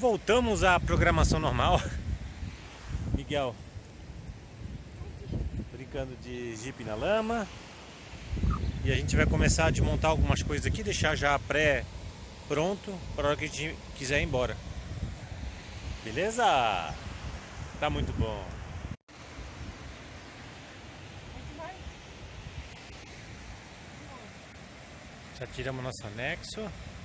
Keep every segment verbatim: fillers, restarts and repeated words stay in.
voltamos à programação normal. Miguel brincando de jipe na lama. E a gente vai começar a desmontar algumas coisas aqui, deixar já pré pronto para a hora que a gente quiser ir embora. Beleza? Tá muito bom. Já tiramos nosso anexo.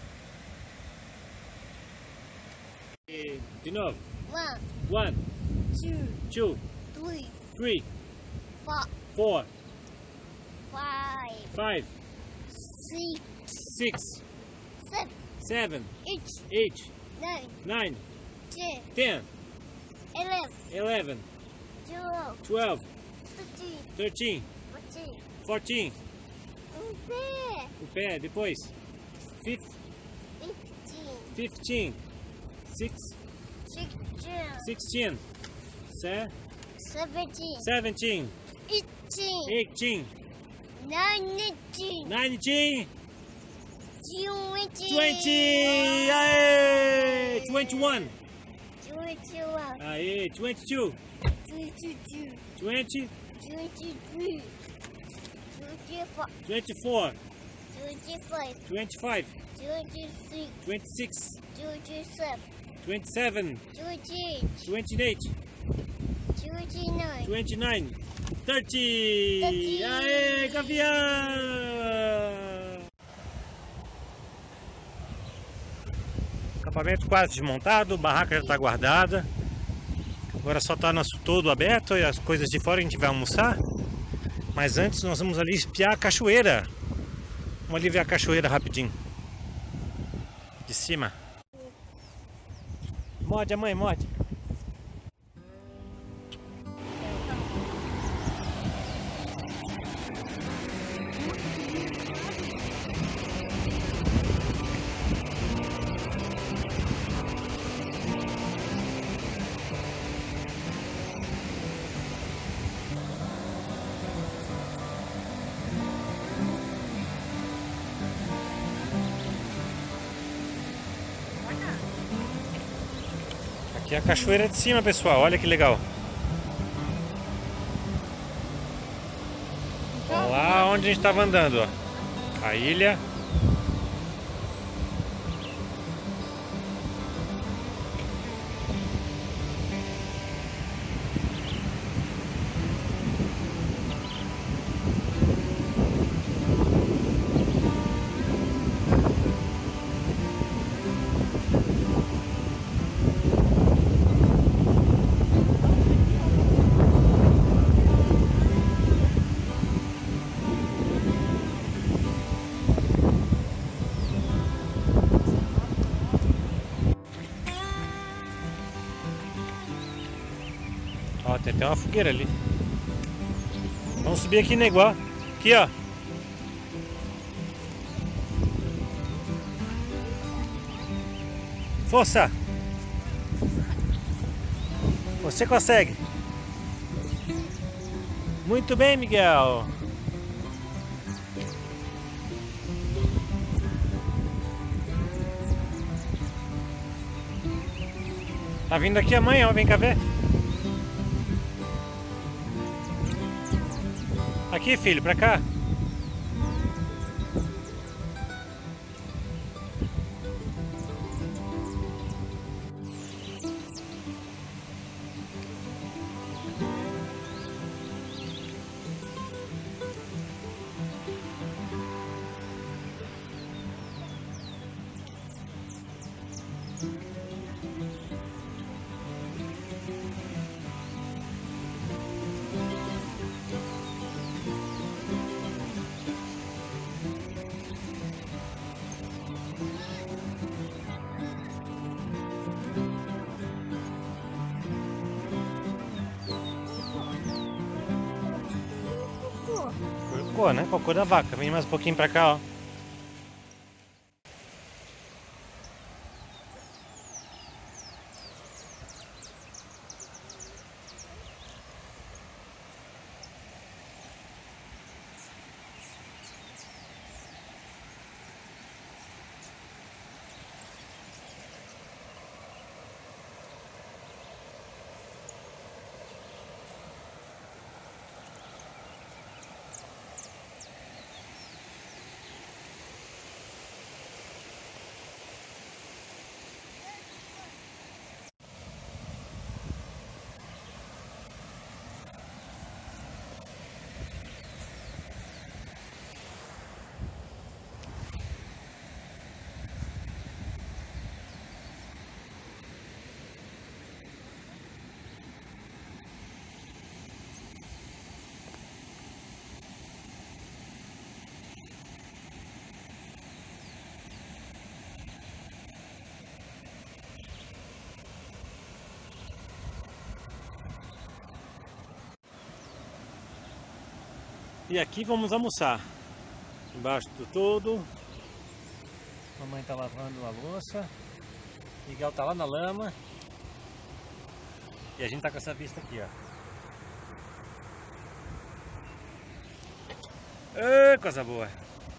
E de novo. One, One, two, two, three, three, four, four, five, five, six, six, seven, seven, eight, eight, nine, nine, ten, ten, eleven, eleven, twelve, twelve, thirteen, thirteen, fourteen, fourteen. um pé, O pé, depois. Fif- fifteen, fifteen, six, sixteen, sixteen, se- seventeen, seventeen, eighteen, eighteen, nineteen, nineteen, twenty, twenty. Aê! twenty-one. twenty-one, Aê, twenty-two, twenty-two, twenty, twenty-three, twenty-four, twenty-four, twenty-five, twenty-five, twenty-six, twenty-six, twenty-seven, twenty-seven, twenty-eight, twenty-eight, twenty-nine, twenty-nine, thirty. thirty. Aê, campeão! Acampamento quase desmontado, barraca já está guardada. Agora só está nosso todo aberto e as coisas de fora a gente vai almoçar. Mas antes nós vamos ali espiar a cachoeira. Vamos ali ver a cachoeira rapidinho. De cima. Morde a mãe, morde. Aqui é a cachoeira de cima, pessoal. Olha que legal. Lá onde a gente estava andando, ó. A ilha. Ó, tem até uma fogueira ali. Vamos subir aqui, nego, ó. Aqui, ó. Força! Você consegue. Muito bem, Miguel. Tá vindo aqui a mãe, ó. Vem cá ver. Aqui, filho, pra cá. Cocô, né? Cocô da vaca. Vem mais um pouquinho pra cá, ó. E aqui vamos almoçar. Embaixo do todo. Mamãe tá lavando a louça. Miguel tá lá na lama. E a gente tá com essa vista aqui, ó. Ê, coisa boa.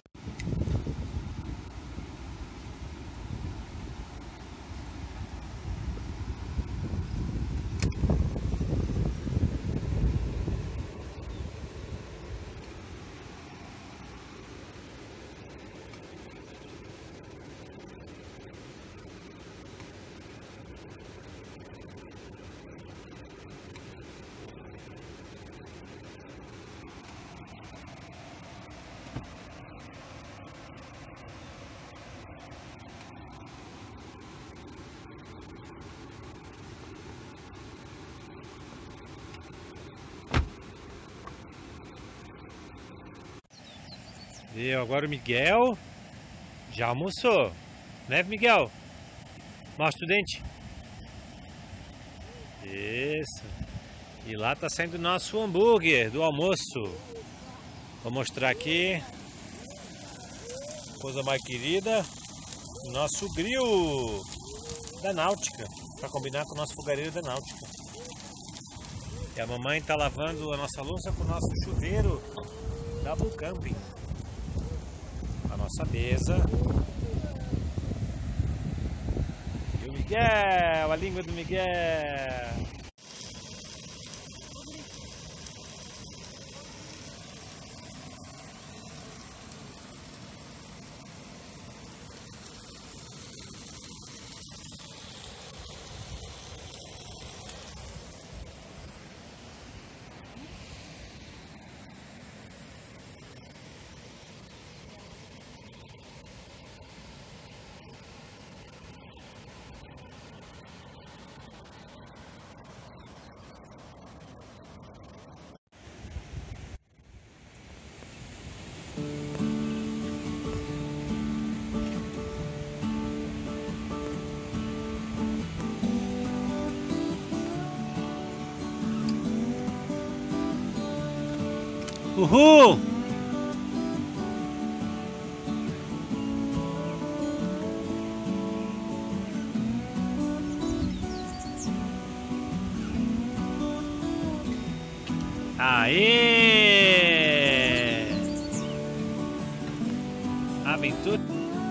E agora o Miguel já almoçou, né, Miguel? Mostra o dente. Isso. E lá tá saindo o nosso hambúrguer do almoço. Vou mostrar aqui. Coisa mais querida. O nosso grill da Náutica. Para combinar com o nosso fogareiro da Náutica. E a mamãe tá lavando a nossa louça com o nosso chuveiro da Blue Camping. A nossa mesa. E o Miguel, a língua do Miguel. Uhul! Aê! Aventura.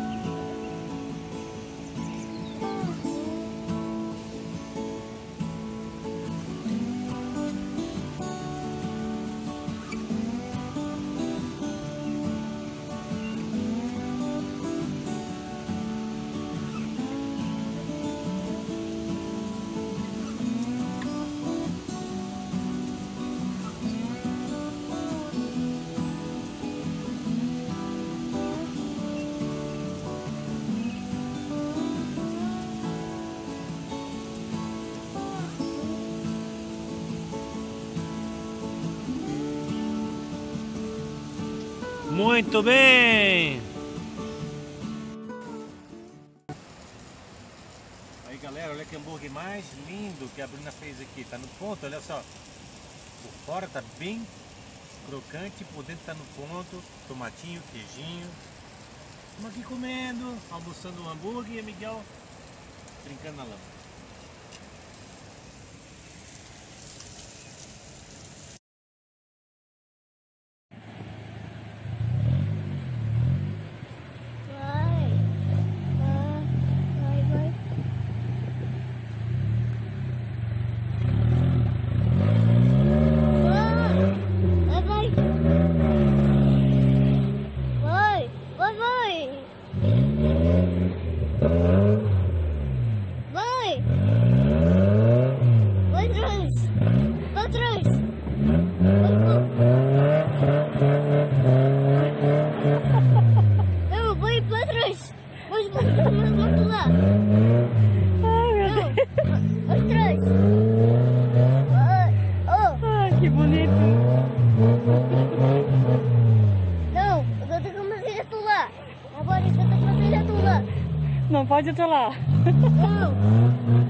Muito bem! Aí galera, olha que hambúrguer mais lindo que a Bruna fez aqui. Tá no ponto, olha só. Por fora tá bem crocante, por dentro tá no ponto. Tomatinho, queijinho. Estamos aqui comendo, almoçando um hambúrguer e a Miguel brincando na lama. Não pode até lá. Não.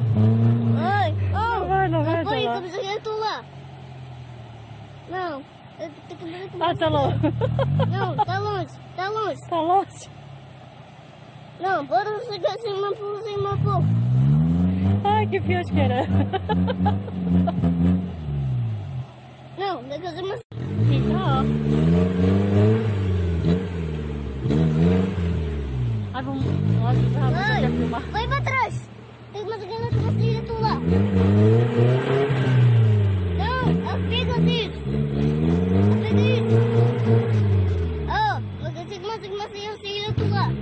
Ai, oh, não vai, não vai não até lá. Não pode, lá. Não. Ah, tá longe. Não, tá longe, tá longe. Tá longe. Não, bora chegar cima por cima por. Ai, que fiasqueira. Não, dá que cima. Então, ó. Ai, vamos. Nossa, tá Vai, vamos filmar. vai pra trás. Tem mais alguém na tua filha, tu lá. Não, pega isso. Pega isso. Oh, mas tem mais alguém na filha, tu lá.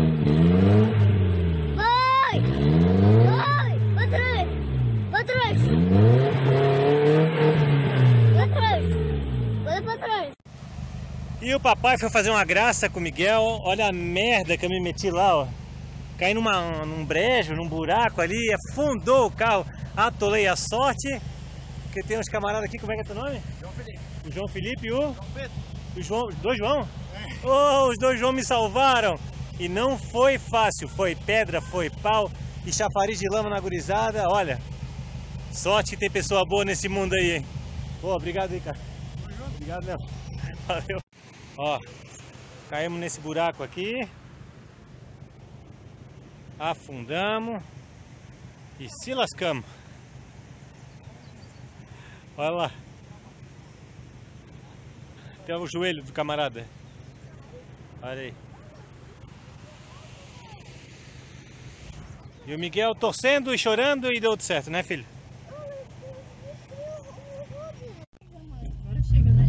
Vai! Vai! Pra trás! Pra trás! Pra trás! Vai pra trás! E o papai foi fazer uma graça com o Miguel. Olha a merda que eu me meti lá, ó. Caí numa, num brejo, num buraco ali, afundou o carro. Atolei a sorte. Porque tem uns camaradas aqui, como é que é teu nome? João Felipe. O João Felipe e o... João Pedro. o João, os dois João? É. Oh, os dois João me salvaram. E não foi fácil, foi pedra, foi pau e chafariz de lama na gurizada. Olha, sorte que tem pessoa boa nesse mundo aí, hein? Pô, obrigado aí, cara. Obrigado, Léo. Valeu. Ó, caímos nesse buraco aqui. Afundamos. E se lascamos. Olha lá. Tem o joelho do camarada. Olha aí. E o Miguel torcendo e chorando e deu tudo certo, né, filho? Agora chega, né?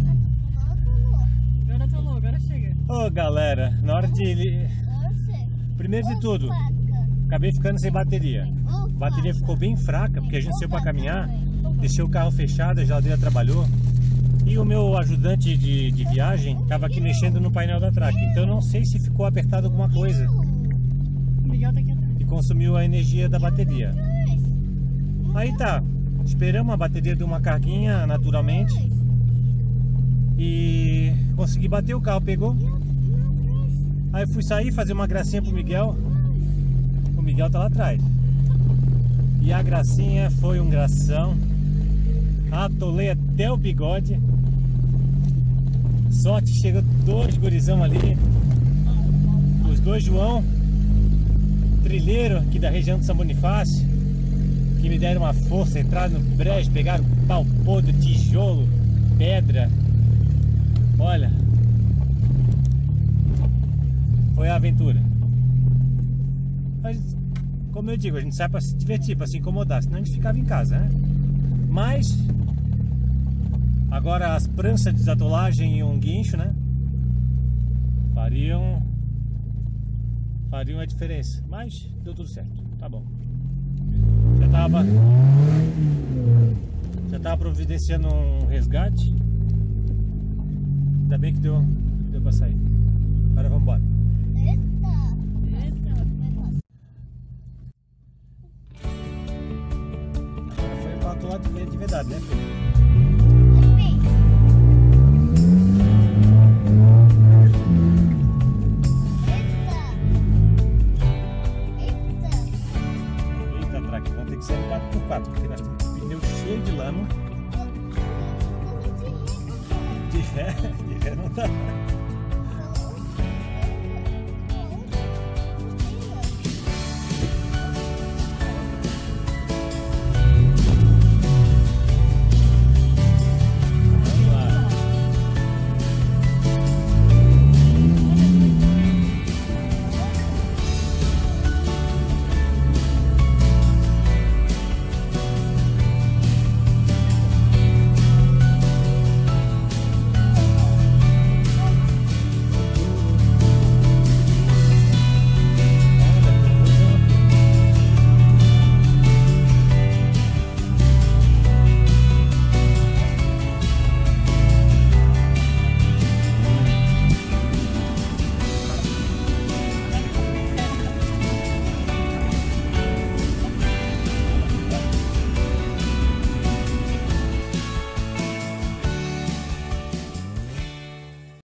Agora atolou, agora chega. Ô, galera, na hora de... Primeiro de tudo, acabei ficando sem bateria. A bateria ficou bem fraca, porque a gente saiu para caminhar, deixei o carro fechado, a geladeira trabalhou. E o meu ajudante de, de viagem estava aqui mexendo no painel da track. Então eu não sei se ficou apertado alguma coisa. O Miguel tá aqui atrás. E consumiu a energia da bateria. Aí tá, esperamos a bateria de uma carguinha naturalmente. E consegui bater, o carro pegou. Aí fui sair, fazer uma gracinha pro Miguel. O Miguel tá lá atrás. E a gracinha foi um gração. Atolei até o bigode. Sorte, chegou dois gurizão ali. Os dois João, trilheiro aqui da região de São Bonifácio, que me deram uma força, entraram no brejo, pegaram pau podre, tijolo, pedra. Olha, foi a aventura. Mas, como eu digo, a gente sai para se divertir, para se incomodar, senão a gente ficava em casa, né? Mas agora as pranchas de desatolagem e um guincho, né? Fariam fariam a diferença. Mas deu tudo certo, tá bom. Já tava já tava providenciando um resgate. Ainda bem que deu, deu para sair. Agora vamos embora. Agora foi para atolar de, de verdade, né, filho? Eita, traque, vamos ter que ser quatro por quatro, porque nós temos um pneu cheio de lama. De ré, de ré não dá.